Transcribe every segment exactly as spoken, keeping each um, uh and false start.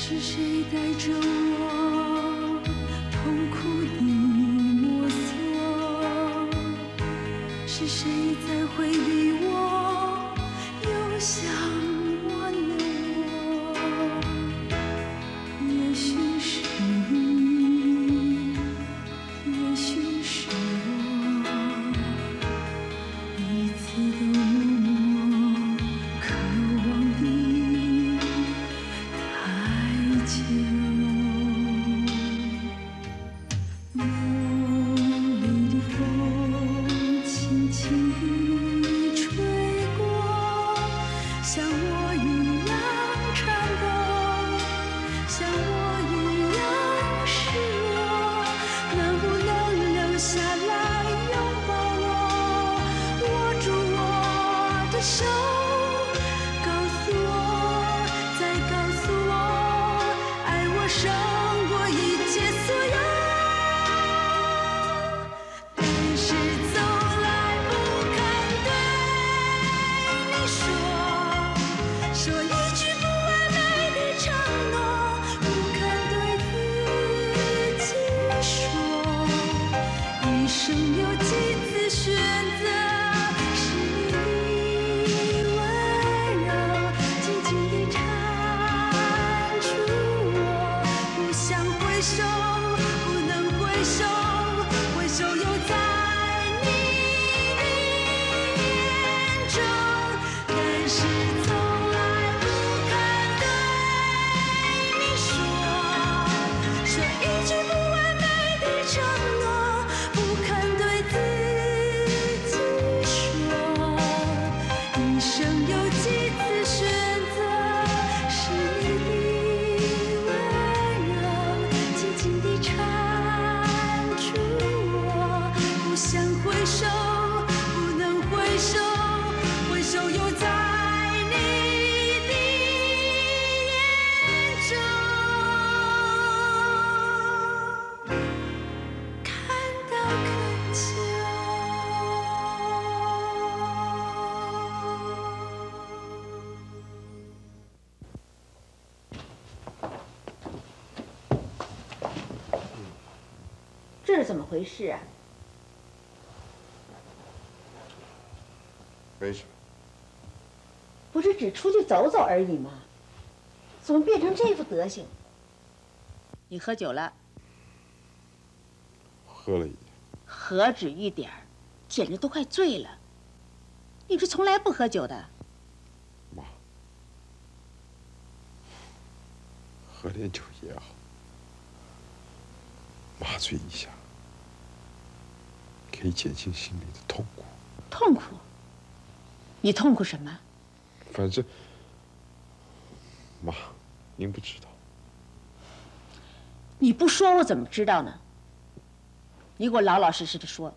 是谁带着我痛苦的摸索？是谁在回避我，又想挽留我？也许是你，也许是我，彼此都默默渴望的太久。梦里的风轻轻地吹过，像我一样颤抖，像我一样失落。能不能留下来拥抱我，握住我的手，告诉我，再告诉我，爱我胜过一切所有。但是从来不肯对你说，说一句不完美的承诺，不肯对自己说，一生有几次选择，是你的温柔紧紧地缠住我，不想回首，不能回首，回首又在你的眼中。但是从来不肯对你说，说一句不完美的承诺，不肯对自己说，一生有几次选择，是你的温柔紧紧地缠住我，不想回首，不能回首，回首又在你的眼中看到恳求。 这是怎么回事啊？ 没什么。 不是只出去走走而已吗？怎么变成这副德行？你喝酒了？ 喝了一点。 何止一点儿，简直都快醉了。你是从来不喝酒的。 妈，喝点酒也好，麻醉一下，可以减轻心里的痛苦。 痛苦？你痛苦什么？ 反正，妈，您不知道。 你不说我怎么知道呢？你给我老老实实的说。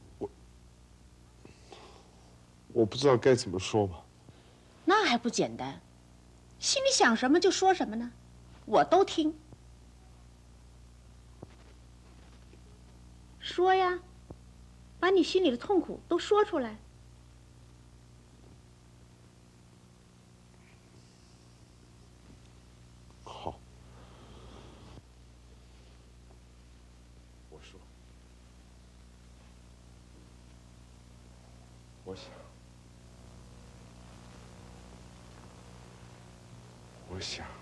我不知道该怎么说嘛。 那还不简单？心里想什么就说什么呢？我都听。说呀，把你心里的痛苦都说出来。 好，我说，我想，我想。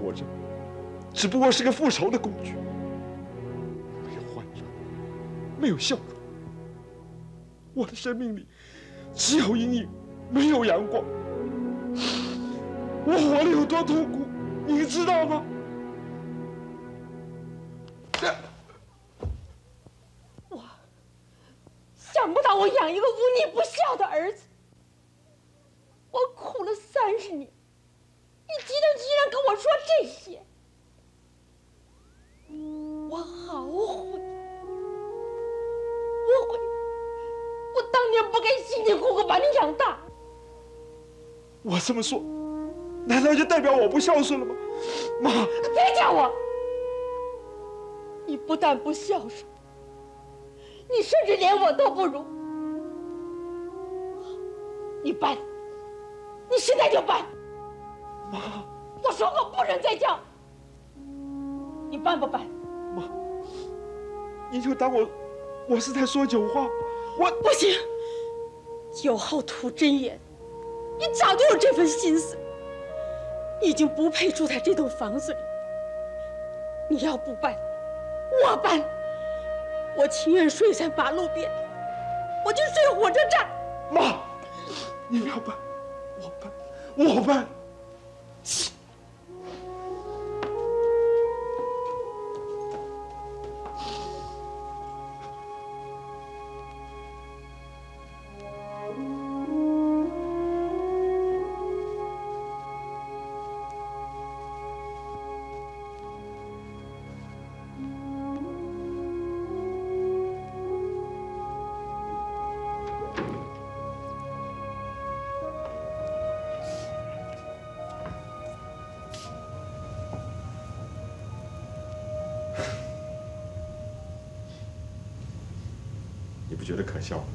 活着，只不过是个复仇的工具。没有欢乐，没有笑容，我的生命里只有阴影，没有阳光。我活得有多痛苦，你知道吗？ 我想不到我养一个无逆不孝的儿子，我苦了三十年，你今天居然跟我说这些，我好悔，我悔，我当年不该辛辛苦苦把你养大。 我这么说，难道就代表我不孝顺了吗？妈， 别叫我！你不但不孝顺，你甚至连我都不如。你搬，你现在就搬！ 妈， 我说过不准再叫。你搬不搬？ 妈，你就当我我是在说酒话。我不行，酒后吐真言，你早就有这份心思，你已经不配住在这栋房子里。你要不搬，我搬，我情愿睡在马路边，我就睡火车站。 妈，你不要搬，我搬，我搬。你不觉得可笑吗？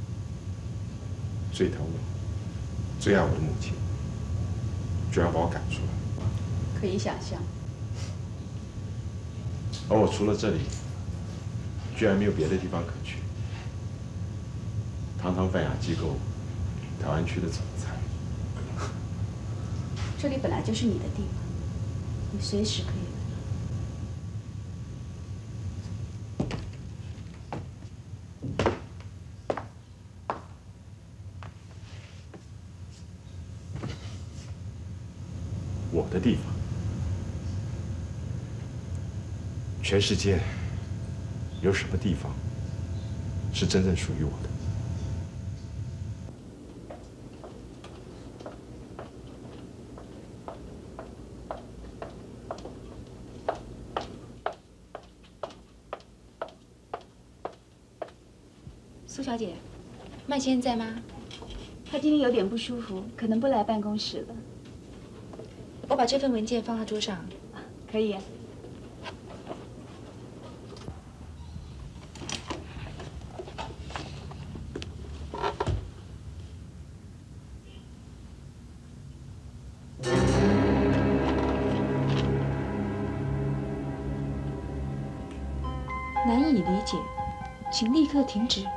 最疼我、最爱我的母亲，居然把我赶出来。 可以想象。 而我除了这里，居然没有别的地方可去。堂堂泛亚机构台湾区的总裁， 这里本来就是你的地方，你随时可以来。 我的地方，全世界有什么地方是真正属于我的？ 苏小姐，麦先生在吗？ 他今天有点不舒服，可能不来办公室了。 我把这份文件放到桌上。 可以。 难以理解，请立刻停止。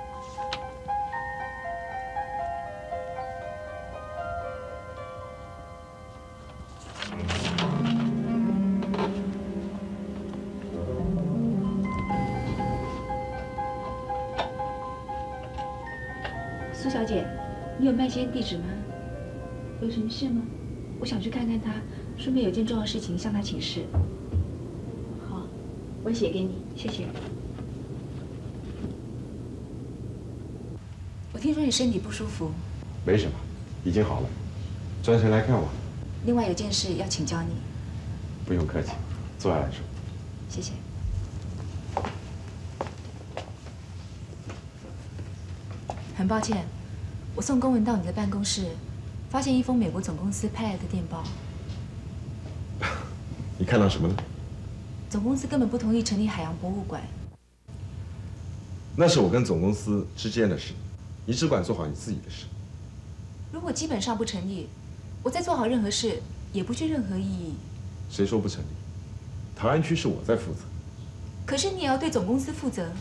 苏小姐，你有麦先生地址吗？有什么事吗？我想去看看他，顺便有件重要事情向他请示。 好，我写给你， 谢谢。我听说你身体不舒服， 没什么，已经好了。专程来看我。 另外有件事要请教你。 不用客气，坐下来说。 谢谢。很抱歉，我送公文到你的办公室，发现一封美国总公司派来的电报。 你看到什么了？ 总公司根本不同意成立海洋博物馆。 那是我跟总公司之间的事，你只管做好你自己的事。 如果基本上不成立，我再做好任何事也不具任何意义。 谁说不成立？台湾区是我在负责。 可是你也要对总公司负责。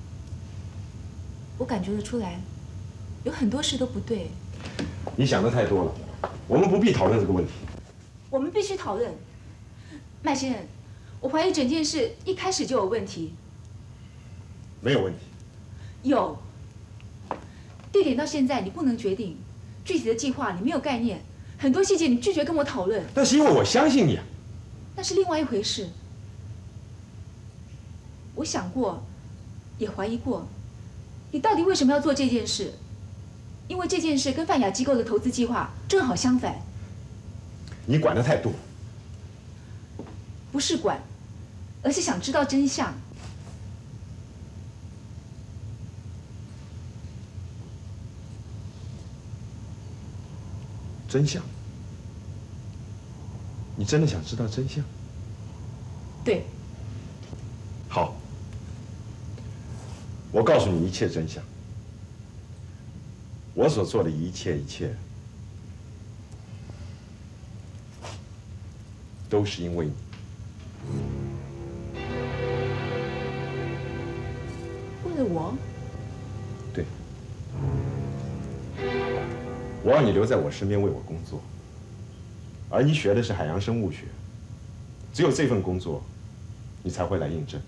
我感觉得出来，有很多事都不对。 你想的太多了，我们不必讨论这个问题。 我们必须讨论。 麦先生，我怀疑整件事一开始就有问题。 没有问题。 有。地点到现在你不能决定，具体的计划你没有概念，很多细节你拒绝跟我讨论。 那是因为我相信你啊。 那是另外一回事。我想过，也怀疑过，你到底为什么要做这件事？因为这件事跟泛亚机构的投资计划正好相反。 你管得太多。 不是管，而是想知道真相。 真相？你真的想知道真相？ 对。 好，我告诉你一切真相。我所做的一切一切，都是因为你。 为了我？ 对。我要你留在我身边为我工作，而你学的是海洋生物学，只有这份工作，你才会来应征。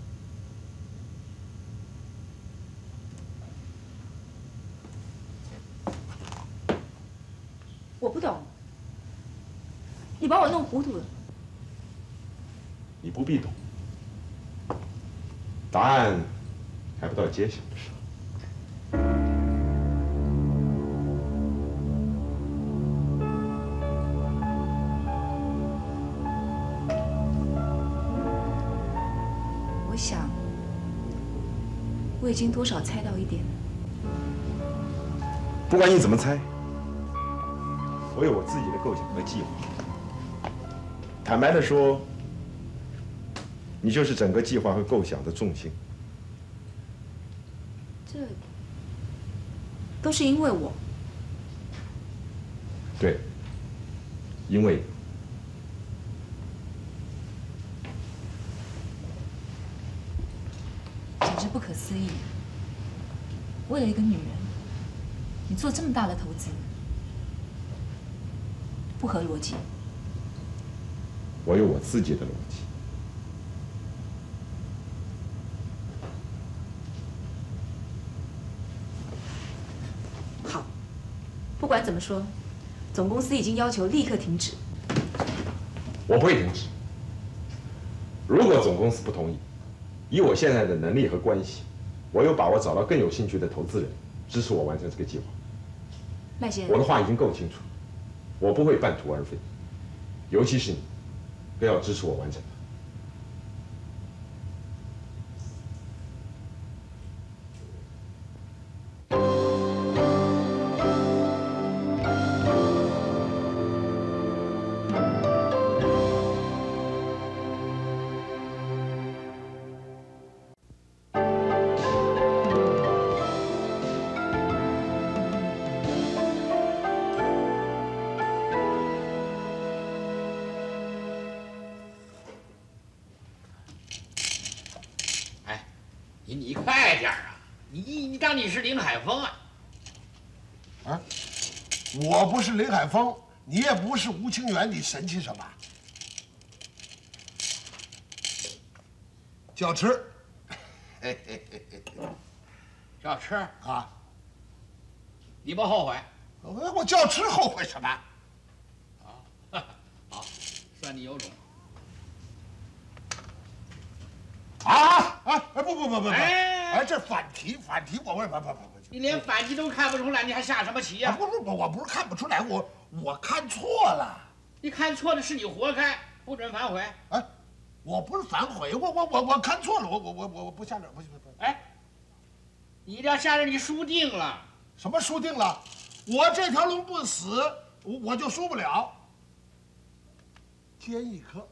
我不懂，你把我弄糊涂了。 你不必懂，答案还不到揭晓的时候。 我想，我已经多少猜到一点了。 不管你怎么猜，我有我自己的构想和计划。坦白的说，你就是整个计划和构想的重心。 这都是因为我。 对，因为简直不可思议！为了一个女人，你做这么大的投资，不合逻辑。 我有我自己的逻辑。 好，不管怎么说，总公司已经要求立刻停止。 我不会停止。如果总公司不同意，以我现在的能力和关系，我有把握找到更有兴趣的投资人，支持我完成这个计划。 麦先生， 我的话已经够清楚，我不会半途而废，尤其是你，更要支持我完成它。 你你快点啊！你你当你是林海峰啊？ 啊，我不是林海峰，你也不是吴清源，你神气什么？叫吃，嘿嘿嘿嘿， 叫吃啊！ 你不后悔？ 我我叫吃后悔什么？ 啊，好，算你有种。 啊啊！哎不不不不不！ 哎哎，这反题反题，我我不不不不， 你连反题都看不出来，你还下什么棋呀？ 不不不，我不是看不出来，我我看错了。 你看错的是你活该，不准反悔。 哎，我不是反悔，我我我我看错了，我我我我我不下这，不行不行。 哎，你这下这你输定了。 什么输定了？我这条龙不死，我我就输不了。煎一颗。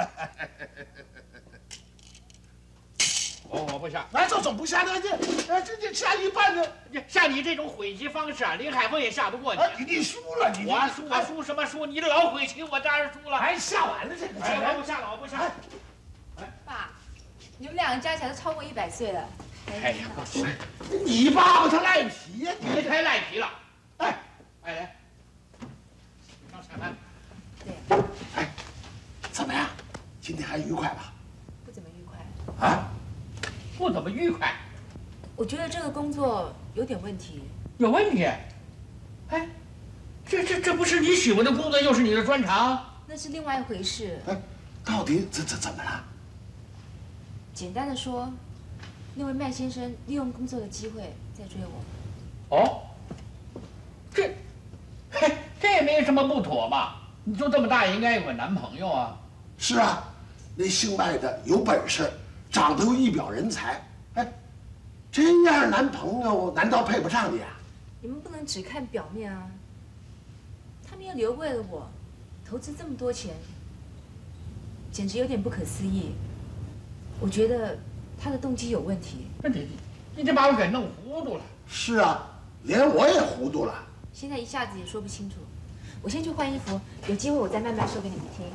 我我不下。 哎，这怎么不下呢？这哎这这下一半呢？ 像你这种悔棋方式啊，林海峰也下不过你。 哎，你你输了，你我输我输什么输？你这老悔棋，我当然输了。 哎，下完了这个。 哎，我不下了，我不下了。 爸，你们两个加起来都超过一百岁了。 哎呀， 你爸爸他赖皮呀， 你太赖皮了。哎，哎来，上裁判。 对。 哎，怎么样？ 今天还愉快吧？ 不怎么愉快。 啊？不怎么愉快？ 我觉得这个工作有点问题。 有问题？哎，这这这不是你喜欢的工作，又是你的专长？ 那是另外一回事。 哎，到底怎怎怎么了？ 简单的说，那位麦先生利用工作的机会在追我。 哦，这，嘿，这也没什么不妥吧？你就这么大，也应该有个男朋友啊。 是啊，那姓麦的有本事，长得又一表人才，哎，这样男朋友难道配不上你啊？ 你们不能只看表面啊！他们要留为了我，投资这么多钱，简直有点不可思议。我觉得他的动机有问题。 那你你这把我给弄糊涂了。 是啊，连我也糊涂了。 现在一下子也说不清楚。我先去换衣服，有机会我再慢慢说给你们听。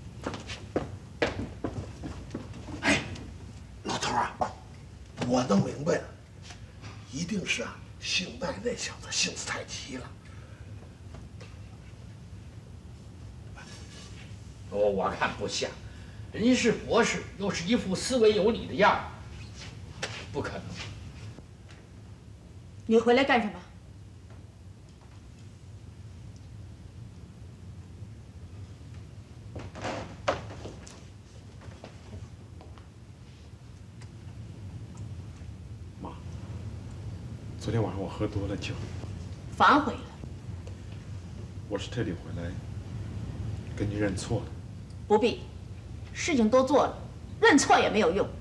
哎，老头啊，我都明白了，一定是啊，姓麦那小子性子太急了。 我我看不像，人家是博士，又是一副思维有理的样儿，不可能。 你回来干什么？ 妈，昨天晚上我喝多了酒， 反悔了。 我是特地回来跟你认错的。 不必，事情都做了，认错也没有用。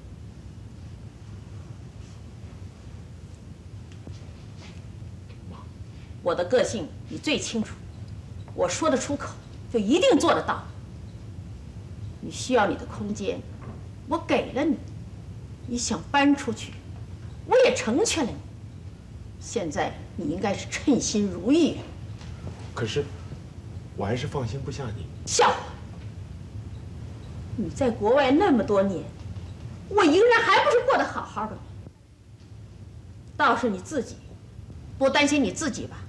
我的个性你最清楚，我说得出口，就一定做得到。你需要你的空间，我给了你；你想搬出去，我也成全了你。现在你应该是称心如意。 可是，我还是放心不下你。 笑话！你在国外那么多年，我一个人还不是过得好好的吗？倒是你自己，多担心你自己吧。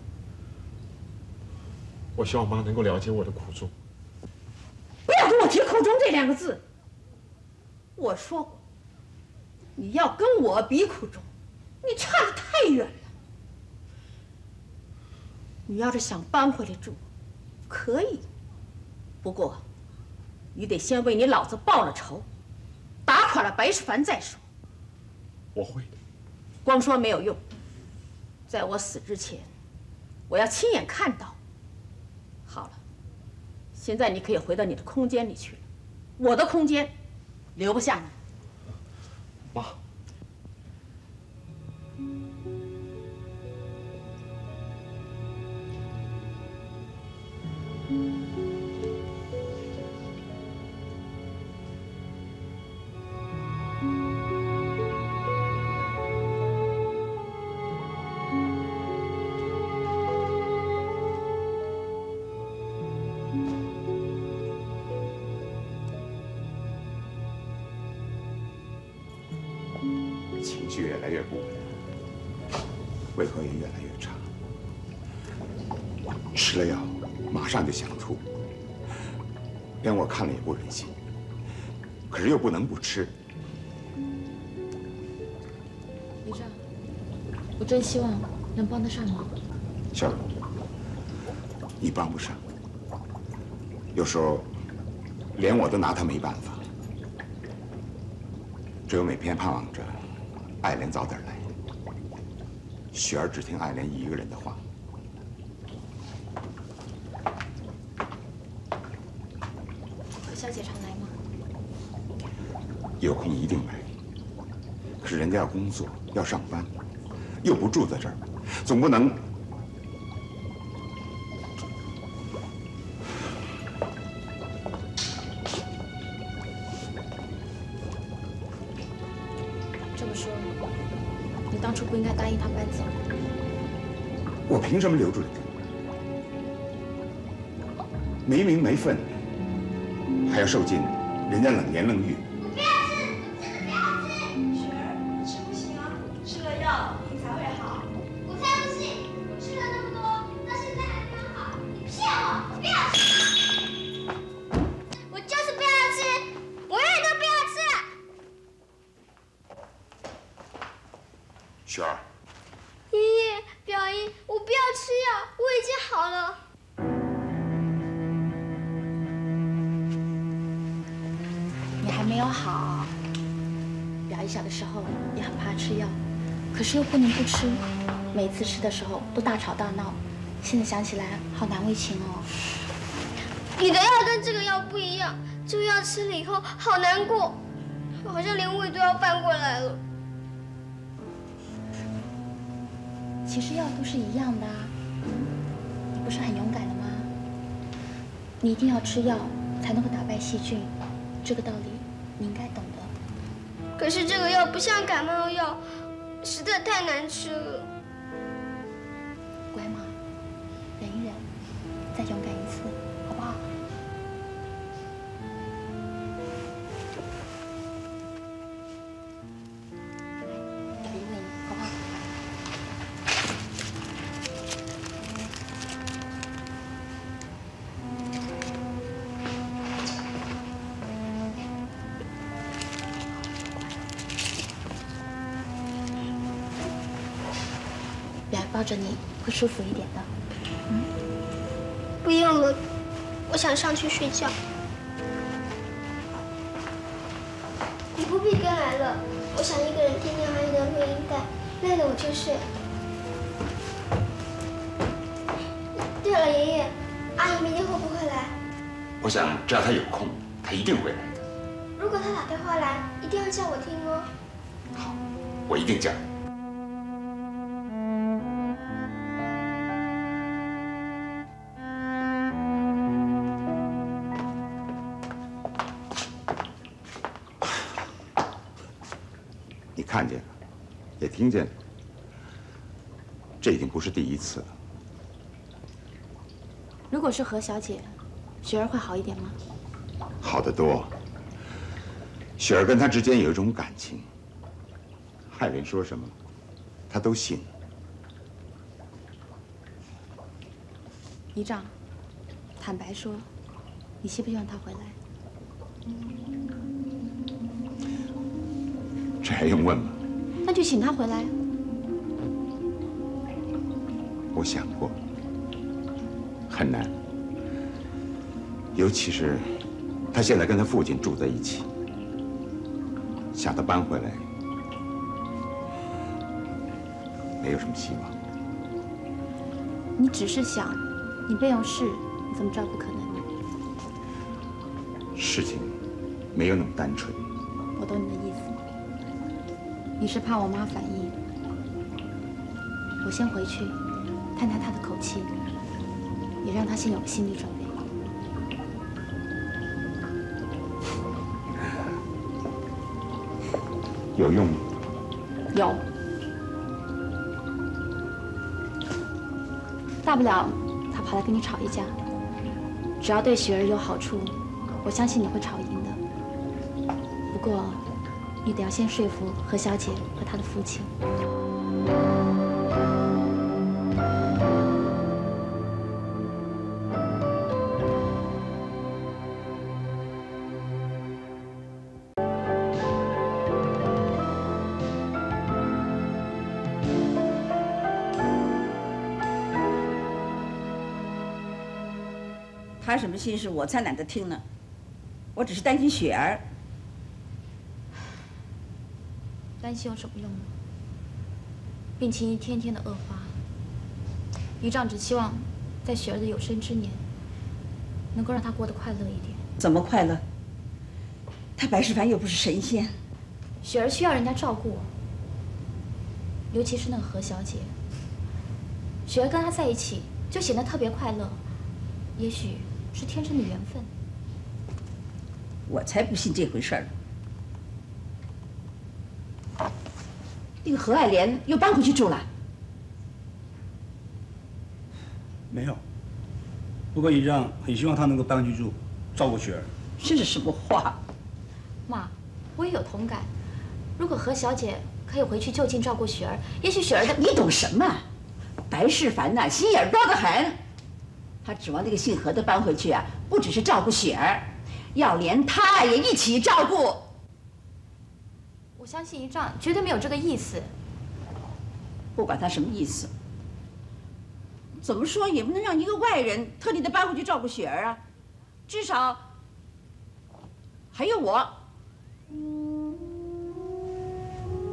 我希望妈能够了解我的苦衷。 不要跟我提苦衷这两个字。我说过，你要跟我比苦衷，你差得太远了。你要是想搬回来住，可以，不过你得先为你老子报了仇，打垮了白世凡再说。 我会的。 光说没有用，在我死之前，我要亲眼看到。好了，现在你可以回到你的空间里去了，我的空间留不下你。 妈， 情绪越来越不稳，胃口也越来越差，吃了药马上就想吐，连我看了也不忍心，可是又不能不吃。 李正，我真希望能帮得上忙。 小荣，你帮不上，有时候连我都拿他没办法，只有每天盼望着爱莲早点来，雪儿只听爱莲一个人的话。 何小姐常来吗？ 有空一定来。可是人家要工作，要上班，又不住在这儿，总不能…… 这么说，你当初不应该答应他搬走。 我凭什么留住人家？没名没分，还要受尽人家冷言冷语。 不要吃，真的不要吃。雪儿，你吃不行啊，吃了药病才会好。我才不信，我吃了那么多，到现在还没有好。你骗我，我不要吃。我就是不要吃，我要小的时候也很怕吃药，可是又不能不吃，每次吃的时候都大吵大闹，现在想起来好难为情哦。 你的药跟这个药不一样，这个药吃了以后好难过，好像连胃都要翻过来了。 其实药都是一样的啊，你不是很勇敢的吗？你一定要吃药才能够打败细菌，这个道理你应该懂的。 可是这个药不像感冒药，实在太难吃了。 乖嘛，忍一忍，再勇敢一次，好不好？要别问你，好不好？表抱着你会舒服一点的。嗯， 不用了，我想上去睡觉。你不必跟来了，我想一个人听听阿姨的录音带，累了我就睡。对了，爷爷，阿姨明天会不会来？ 我想只要她有空，她一定会来的。 如果她打电话来，一定要叫我听哦。 好，我一定叫。你看见了，也听见了，这已经不是第一次了。 如果是何小姐，雪儿会好一点吗？ 好得多。雪儿跟他之间有一种感情，海莲说什么，他都信。 姨丈，坦白说，你希不希望他回来？ 这还用问吗？ 那就请他回来。 我想过，很难。尤其是他现在跟他父亲住在一起，想他搬回来，没有什么希望。 你只是想，你备用事，你怎么知道不可能呢？ 事情没有那么单纯。 我懂你的意思。你是怕我妈反应，我先回去探探她的口气，也让她先有个心理准备。 有用吗？ 有，大不了她跑来跟你吵一架，只要对雪儿有好处，我相信你会吵赢的。不过，你得要先说服何小姐和她的父亲。 他什么心事，我才懒得听呢。我只是担心雪儿。 担心有什么用呢？病情一天天的恶化，姨丈只希望在雪儿的有生之年，能够让她过得快乐一点。 怎么快乐？他白世凡又不是神仙。 雪儿需要人家照顾，尤其是那个何小姐。雪儿跟她在一起就显得特别快乐，也许是天生的缘分。 我才不信这回事儿。那个何爱莲又搬回去住了？ 没有。不过姨丈很希望她能够搬回去住，照顾雪儿。 这是什么话？ 妈，我也有同感。如果何小姐可以回去就近照顾雪儿，也许雪儿的…… 你懂什么？白世凡呐，心眼多得很。他指望那个姓何的搬回去啊，不只是照顾雪儿，要连他也一起照顾。 我相信姨丈绝对没有这个意思。 不管他什么意思，怎么说也不能让一个外人特地的搬回去照顾雪儿啊，至少还有我。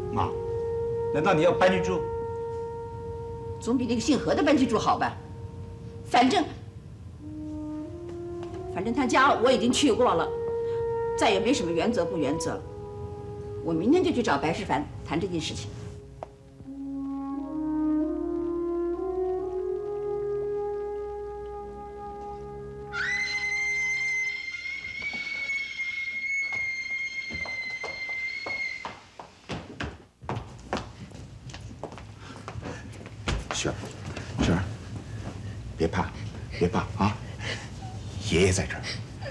妈，难道你要搬去住？ 总比那个姓何的搬去住好吧？反正，反正他家我已经去过了，再也没什么原则不原则了。我明天就去找白世凡谈这件事情。 雪儿，雪儿，别怕，别怕啊！爷爷在这儿。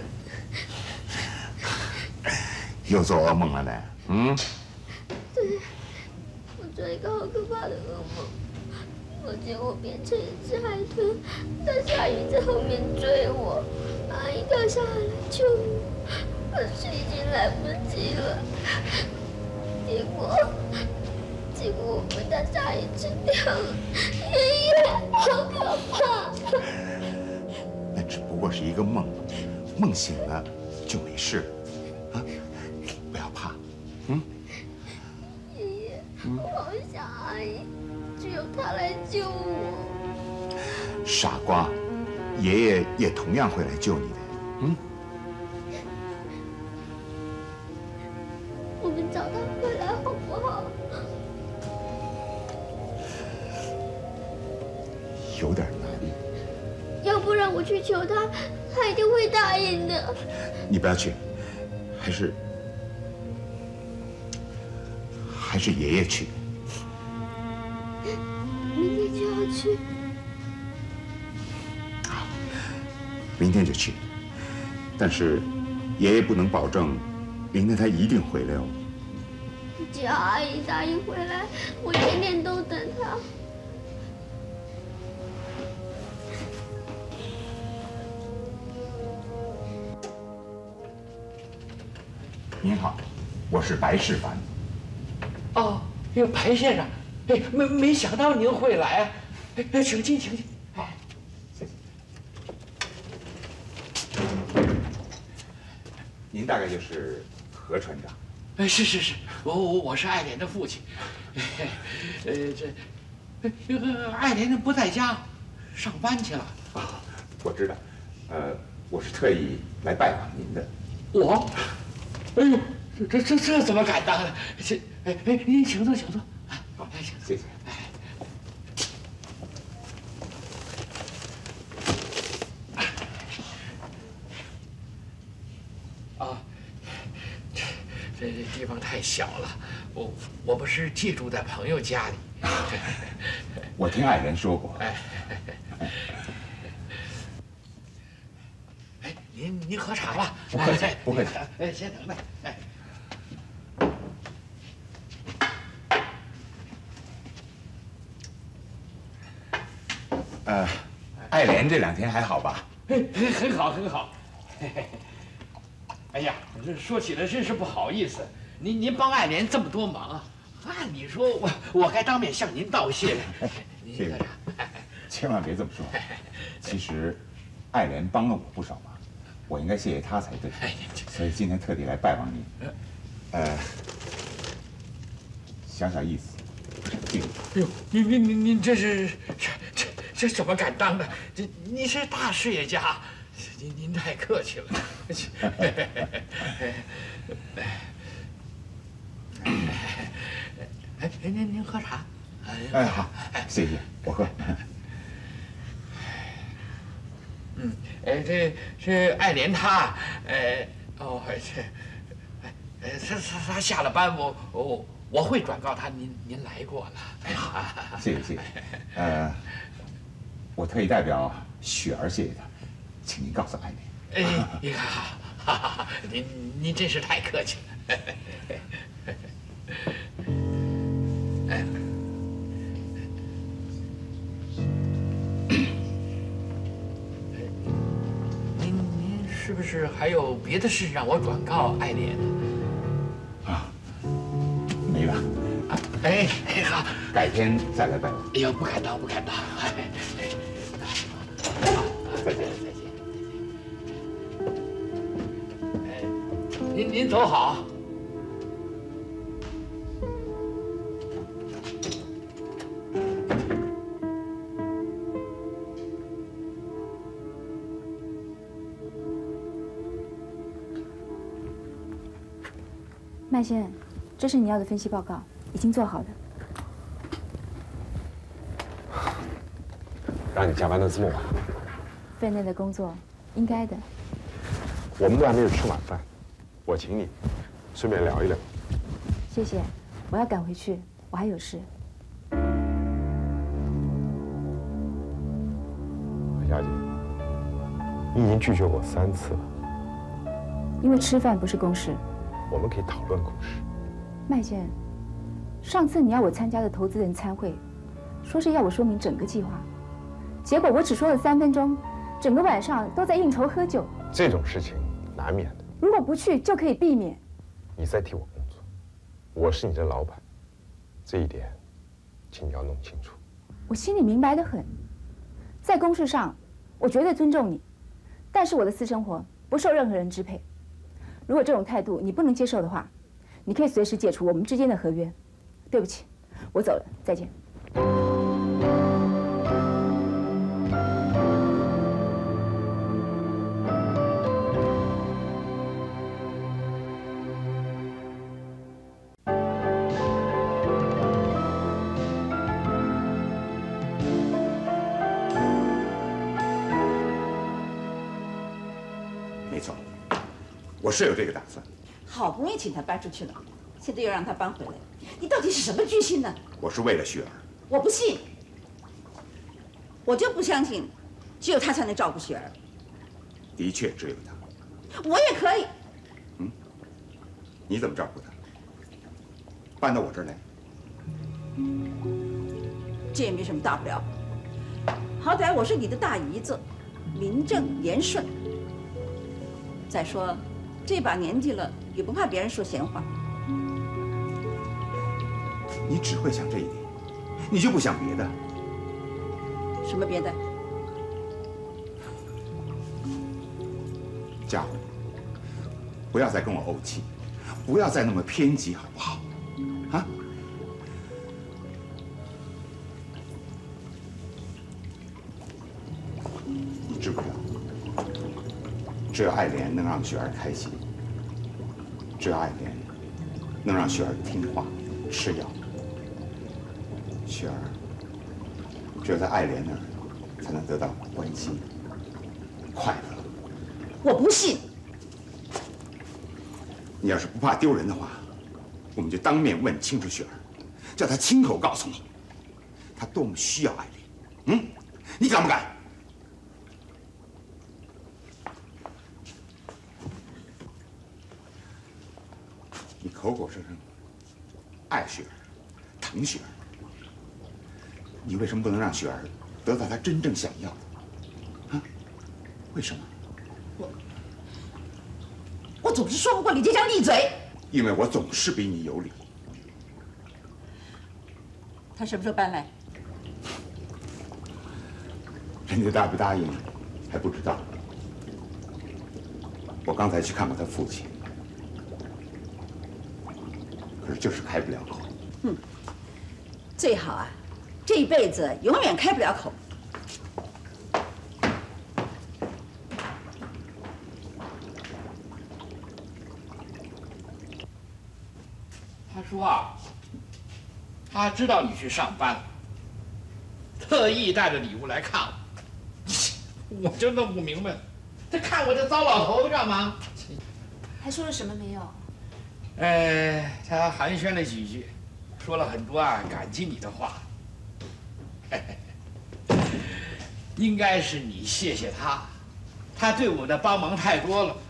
又做噩梦了呢？嗯？ 对，我做一个好可怕的噩梦。我见我变成一只海豚，大鲨鱼在后面追我，阿姨掉下来救我，可是已经来不及了。结果，结果我被大鲨鱼吃掉了。爷爷，好可怕！ 那只不过是一个梦，梦醒了就没事了，啊，不要怕，嗯。 爷爷，我好想阿姨，只有她来救我。 傻瓜，爷爷也同样会来救你的，嗯。 我们找她回来好不好？ 有点难。 要不然我去求他，他一定会答应的。 你不要去，还是还是爷爷去。 明天就要去。 好，明天就去。但是爷爷不能保证明天他一定回来哦。 只要阿姨答应回来，我天天都等她。 您好，我是白世凡。 哦，这个白先生，哎，没没想到您会来啊！哎，请进，请进。 好，谢谢。您大概就是何船长？ 哎，是是是，我我我是爱莲的父亲。呃，这，这个爱莲不在家，上班去了。 啊，我知道。呃，我是特意来拜访您的。 我。哎呦，这这这怎么敢当呢？这，哎哎，您请坐，请坐。 好，请谢谢。 啊，这这地方太小了，我我不是寄住在朋友家里。 我听爱莲说过。 哎，哎，您您喝茶吧。 不客气，不客气。 哎，先等等。哎。 呃，爱莲这两天还好吧？ 很好，很好。哎呀，这说起来真是不好意思，您您帮爱莲这么多忙，按理说我我该当面向您道谢。 这个千万别这么说。其实，爱莲帮了我不少忙，我应该谢谢她才对。所以今天特地来拜访你。呃，想想意思，敬你。 哎呦，您您您您这是这这这怎么敢当的？这你是大事业家，您您太客气了。哎，您您喝茶。 哎，好，谢谢，我喝。 嗯，哎，这这爱莲她，呃，哦，这，呃，她她她下了班，我我我会转告她您您来过了。 哎，好，谢谢谢谢。呃，我特意代表雪儿谢谢她，请您告诉爱莲。 哎，你看，哈哈，您您真是太客气了。哎。是不是还有别的事让我转告爱莲？ 啊，没了。 哎，哎好， 改天再来拜访。 哎呦，不敢当，不敢当。哎，好，再见，再见，再见。哎，您您走好。 麦先生，这是你要的分析报告，已经做好了。 让你加班到这么晚， 分内的工作，应该的。 我们都还没有吃晚饭，我请你，顺便聊一聊。 谢谢，我要赶回去，我还有事。 雅姐，你已经拒绝我三次了。 因为吃饭不是公事。 我们可以讨论公事。 麦先生，上次你要我参加的投资人参会，说是要我说明整个计划，结果我只说了三分钟，整个晚上都在应酬喝酒。 这种事情难免的。 如果不去就可以避免。 你在替我工作，我是你的老板，这一点，请你要弄清楚。 我心里明白得很，在公事上，我绝对尊重你，但是我的私生活不受任何人支配。如果这种态度你不能接受的话，你可以随时解除我们之间的合约。对不起，我走了，再见。 没错，我是有这个打算。 好不容易请他搬出去了，现在又让他搬回来，你到底是什么居心呢？ 我是为了雪儿。 我不信，我就不相信，只有他才能照顾雪儿。 的确只有他。 我也可以。 嗯，你怎么照顾他？搬到我这儿来？ 这也没什么大不了，好歹我是你的大姨子，名正言顺。再说，这把年纪了，也不怕别人说闲话。 你只会想这一点，你就不想别的？ 什么别的？ 家伙，不要再跟我怄气，不要再那么偏激，好不好？啊？你知不知道？只有爱莲能让雪儿开心，只有爱莲能让雪儿听话、吃药。雪儿只有在爱莲那儿才能得到关心、快乐。 我不信。 你要是不怕丢人的话，我们就当面问清楚雪儿，叫她亲口告诉你，她多么需要爱莲。嗯，你敢不敢？你口口声声爱雪儿、疼雪儿，你为什么不能让雪儿得到她真正想要的？啊？为什么？ 我我总是说不过你这张利嘴。 因为我总是比你有理。 他什么时候搬来？ 人家答不答应还不知道。我刚才去看过他父亲，可是就是开不了口。 嗯，最好啊，这一辈子永远开不了口。 他说啊，他知道你去上班了，特意带着礼物来看我。我就弄不明白，他看我这糟老头子干嘛？ 还说了什么没有？ 呃，他寒暄了几句，说了很多啊感激你的话。应该是你谢谢他，他对我的帮忙太多了。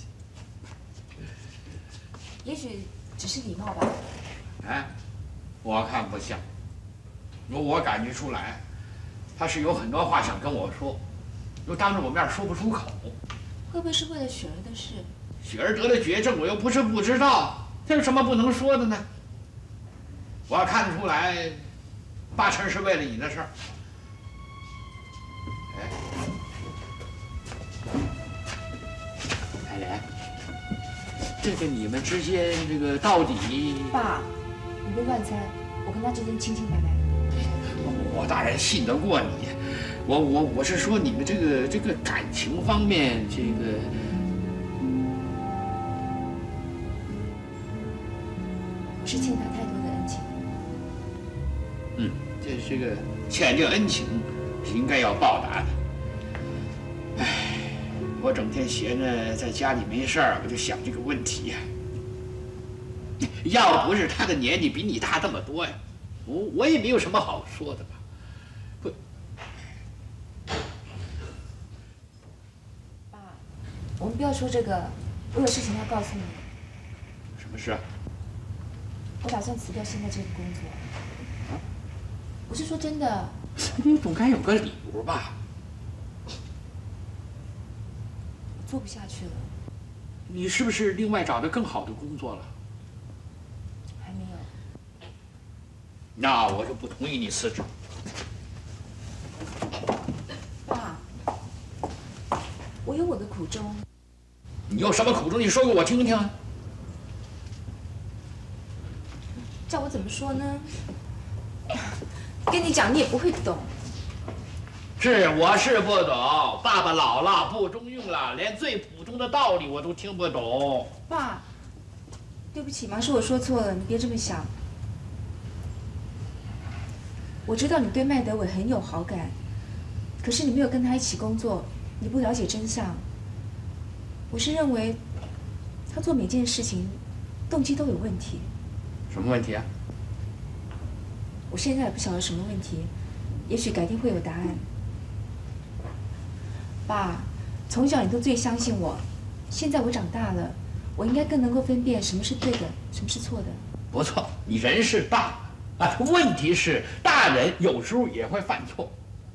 也许只是礼貌吧。 哎，我看不像，我我感觉出来，他是有很多话想跟我说，又当着我面说不出口。 会不会是为了雪儿的事？ 雪儿得了绝症，我又不是不知道，这有什么不能说的呢？我要看得出来，八成是为了你的事儿。哎，爱莲，这个你们之间这个到底…… 爸，你别乱猜，我跟他之间清清白白。 我当然信得过你，我我我是说你们这个这个感情方面，这个是欠他太多的恩情。 嗯，这是个欠这恩情，是应该要报答的。唉，我整天闲着在家里没事儿，我就想这个问题呀、啊。要不是他的年纪比你大这么多呀，我我也没有什么好说的吧。不， 爸，我们不要说这个，我有事情要告诉你。 什么事啊？ 我打算辞掉现在这个工作。我是说真的。 你总该有个理由吧？ 我做不下去了。 你是不是另外找到更好的工作了？ 还没有。 那我就不同意你辞职。 爸，我有我的苦衷。 你有什么苦衷？你说给我听听啊。 叫我怎么说呢？跟你讲，你也不会懂。 是，我是不懂。爸爸老了，不中用了，连最普通的道理我都听不懂。 爸，对不起嘛，是我说错了，你别这么想。我知道你对麦德伟很有好感，可是你没有跟他一起工作，你不了解真相。我是认为，他做每件事情，动机都有问题。 什么问题啊？ 我现在也不晓得什么问题，也许改天会有答案。爸，从小你都最相信我，现在我长大了，我应该更能够分辨什么是对的，什么是错的。 不错，你人是大啊，问题是大人有时候也会犯错。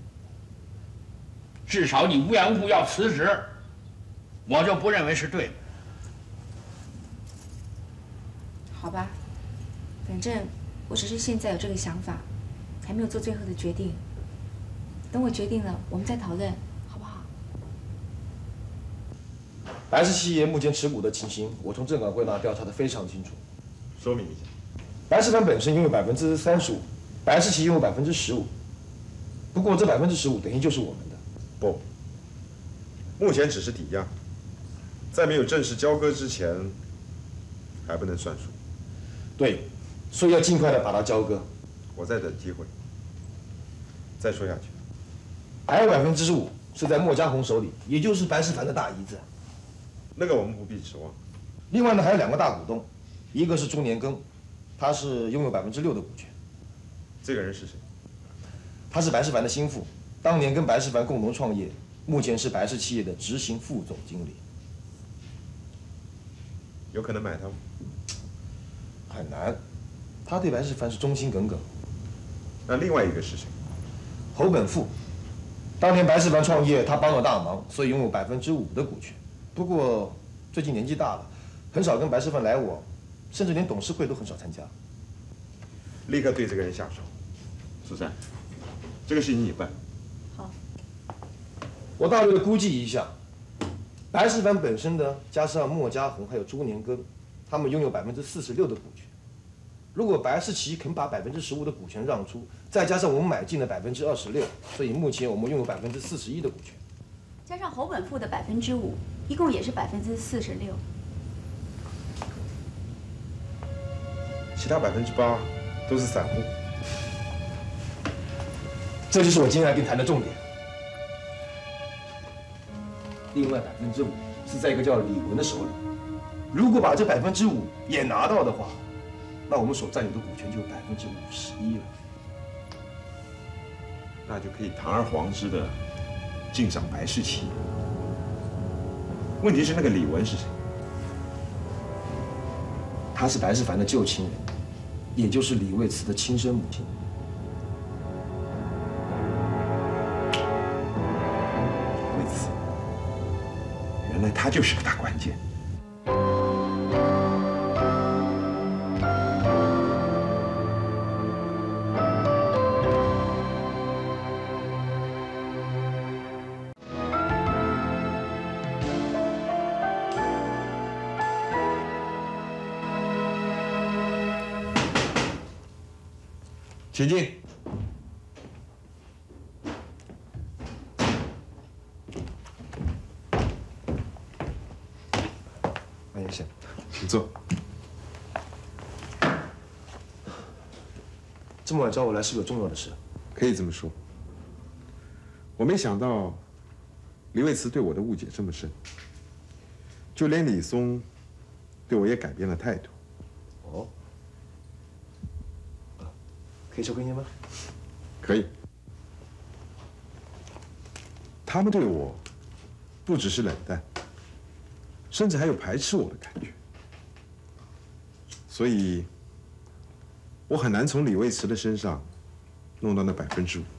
至少你无缘无故要辞职，我就不认为是对的。 好吧，反正我只是现在有这个想法，还没有做最后的决定。等我决定了，我们再讨论，好不好？ 白氏企业目前持股的情形，我从证管会那调查的非常清楚。 说明一下。 白氏凡本身拥有百分之三十五，白氏企业拥有百分之十五。不过这百分之十五等于就是我们的。 不，目前只是抵押，在没有正式交割之前，还不能算数。 对，所以要尽快的把它交割。 我在等机会。再说下去， 还有百分之十五是在莫家红手里，也就是白氏凡的大姨子。 那个我们不必指望。 另外呢，还有两个大股东，一个是朱年庚，他是拥有百分之六的股权。 这个人是谁？ 他是白氏凡的心腹，当年跟白氏凡共同创业，目前是白氏企业的执行副总经理。 有可能买他吗？ 很难，他对白氏凡是忠心耿耿。 那另外一个是谁？ 侯本富，当年白氏凡创业，他帮了大忙，所以拥有百分之五的股权。不过最近年纪大了，很少跟白氏凡来往，甚至连董事会都很少参加。 立刻对这个人下手。苏珊，这个事情你办。 好。 我大略的估计一下，白氏凡本身呢，加上莫家红还有朱年庚，他们拥有百分之四十六的股权。如果白氏企肯把百分之十五的股权让出，再加上我们买进的百分之二十六，所以目前我们拥有百分之四十一的股权。 加上侯本富的百分之五，一共也是百分之四十六。 其他百分之八都是散户。 这就是我今天来跟你谈的重点。另外百分之五是在一个叫李文的手里，如果把这百分之五也拿到的话，那我们所占有的股权就有百分之五十一了。 那就可以堂而皇之的进赏白氏企业。问题是那个李文是谁？ 他是白氏凡的旧亲人，也就是李卫慈的亲生母亲。 卫慈，原来他就是个大关键。请进。安先生，请坐。 这么晚找我来是不是有重要的事？ 可以这么说。我没想到李卫慈对我的误解这么深，就连李松对我也改变了态度。 哦，可以抽根烟吗？ 可以。他们对我不只是冷淡，甚至还有排斥我的感觉，所以我很难从李卫慈的身上弄到那百分之五。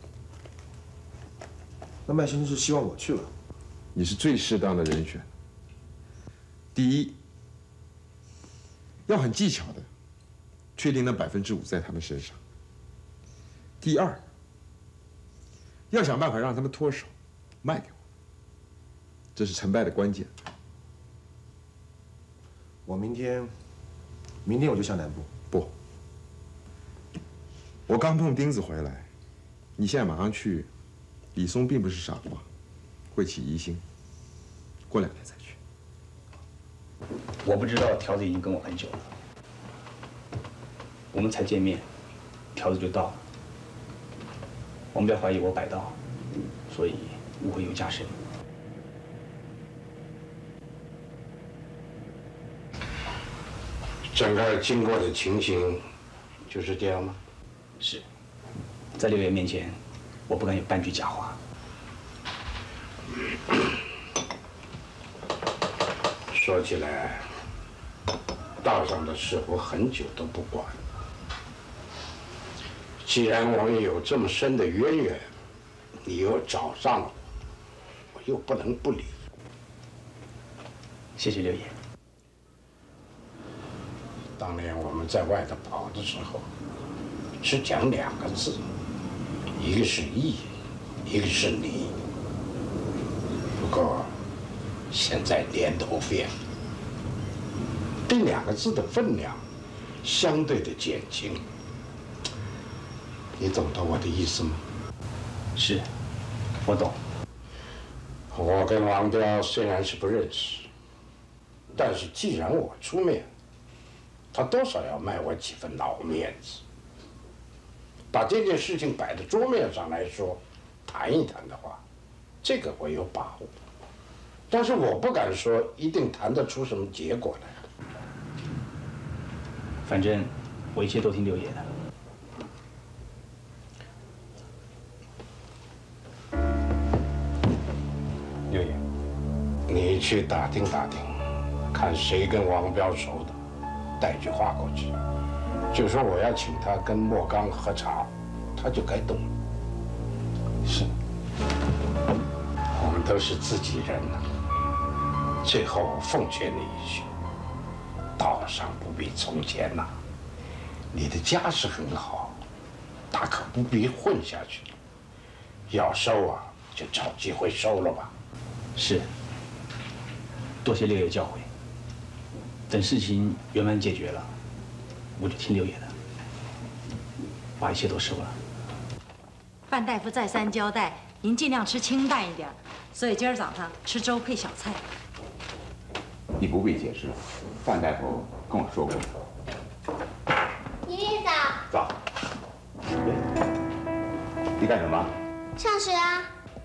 那麦先生是希望我去了？ 你是最适当的人选。第一，要很技巧的确定那百分之五在他们身上；第二，要想办法让他们脱手，卖给我。这是成败的关键。 我明天，明天我就下南部。 不，我刚碰钉子回来，你现在马上去，李松并不是傻瓜，会起疑心。过两天再去。 我不知道条子已经跟我很久了，我们才见面，条子就到了。我们不要怀疑我摆道，所以误会又加深。 整个经过的情形就是这样吗？ 是，在六爷面前，我不敢有半句假话。 说起来，道上的事我很久都不管。既然我们有这么深的渊源，你又找上了我，我又不能不理。 谢谢六爷。 当年我们在外头跑的时候，只讲两个字，一个是义，一个是理。不过现在年头变了，这两个字的分量相对的减轻。你懂得我的意思吗？ 是，我懂。 我跟王彪虽然是不认识，但是既然我出面，他多少要卖我几分老面子。把这件事情摆在桌面上来说，谈一谈的话，这个我有把握。但是我不敢说一定谈得出什么结果来。 反正我一切都听六爷的。 六爷，你去打听打听，看谁跟王彪熟的，带句话过去，就说我要请他跟莫刚喝茶，他就该动了。是，我们都是自己人呐。最后我奉劝你一句，道上不比从前呐。你的家世很好，大可不必混下去。要收啊，就找机会收了吧。 是，多谢六爷教诲。等事情圆满解决了，我就听六爷的，把一切都收了。 范大夫再三交代，您尽量吃清淡一点，所以今儿早上吃粥配小菜。 你不必解释，范大夫跟我说过。 爷爷早。 早。你干什么？ 上学啊。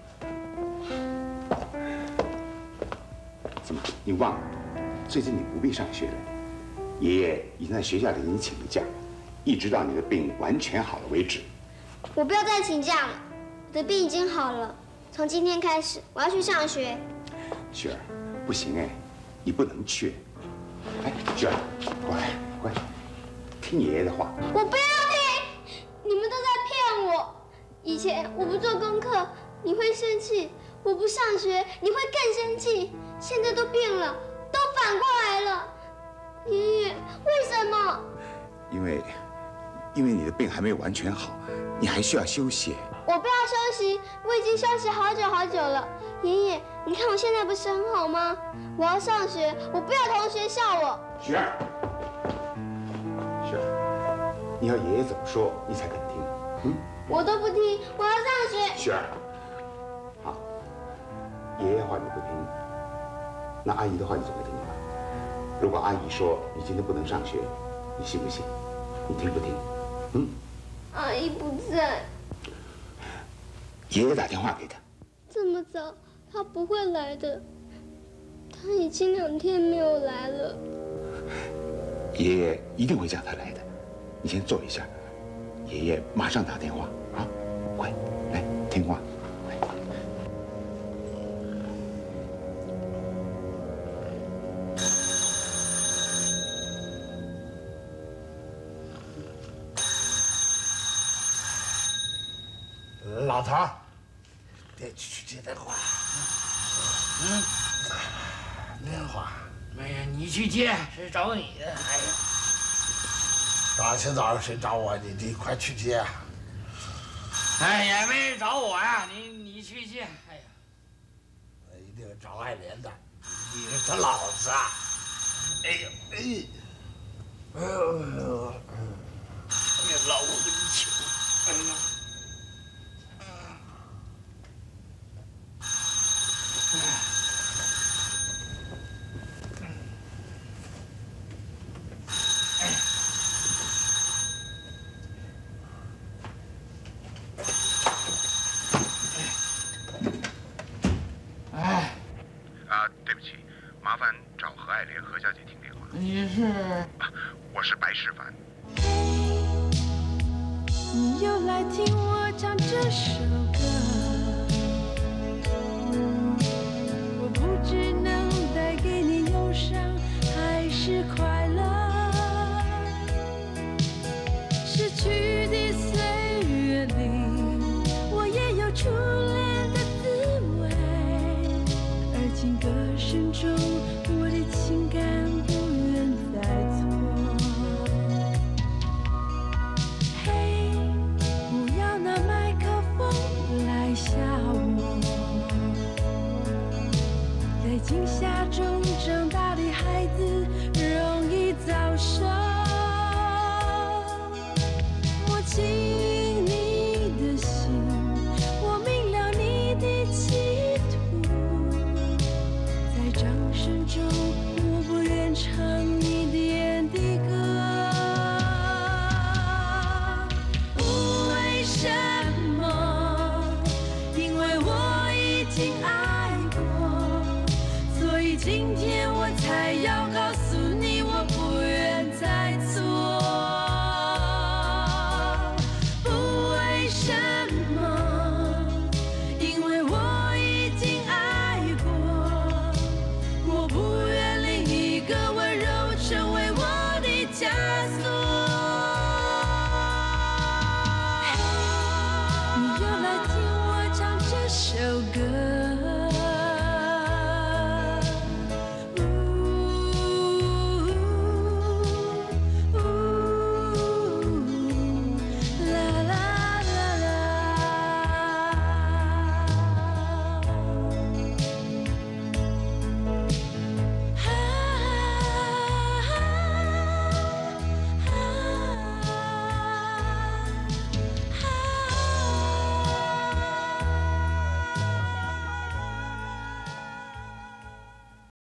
怎么？你忘了？最近你不必上学了。爷爷已经在学校里给你请了假，一直到你的病完全好了为止。 我不要再请假了，我的病已经好了。从今天开始，我要去上学。 雪儿，不行哎，你不能去。哎，雪儿，乖乖，听爷爷的话。 我不要听，你们都在骗我。以前我不做功课，你会生气；我不上学，你会更生气。现在都变了，都反过来了。爷爷，为什么？ 因为，因为你的病还没有完全好，你还需要休息。 我不要休息，我已经休息好久好久了。爷爷，你看我现在不是很好吗？我要上学，我不要同学笑我。 雪儿，雪儿，你要爷爷怎么说，你才肯听？嗯？ 我都不听，我要上学。 雪儿，好，爷爷的话你不听，那阿姨的话你总会听吧？如果阿姨说你今天不能上学，你信不信？你听不听？嗯？ 阿姨不在。 爷爷打电话给他。 这么早，他不会来的。他已经两天没有来了。 爷爷一定会叫他来的，你先坐一下，爷爷马上打电话啊！快，来听话。 老头儿，得去接电话。 嗯，电话，没呀，你去接，谁找你的？哎呀， 大清早上谁找我？你你快去接。 哎，也没人找我呀，你你去接。哎呀， 一定找爱莲的，你是他老子啊！哎呦哎，哎呦哎呦，哎呀，老我跟你求，哎呀。 哎， 啊，对不起，麻烦找何爱莲何小姐听电话。 你是？ 啊，我是白世凡。 你又来听我唱这首歌。